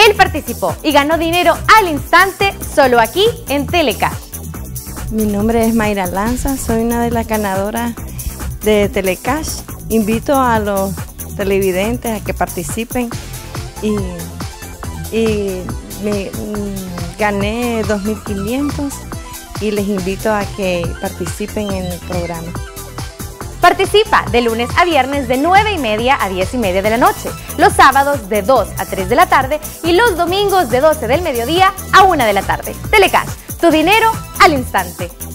Él participó y ganó dinero al instante solo aquí en Telecash. Mi nombre es Mayra Lanza, soy una de las ganadoras de Telecash. Invito a los televidentes a que participen y gané 2.500 y les invito a que participen en el programa. Participa de lunes a viernes de 9:30 a 10:30 de la noche, los sábados de 2 a 3 de la tarde y los domingos de 12 del mediodía a 1 de la tarde. Telecash, tu dinero al instante.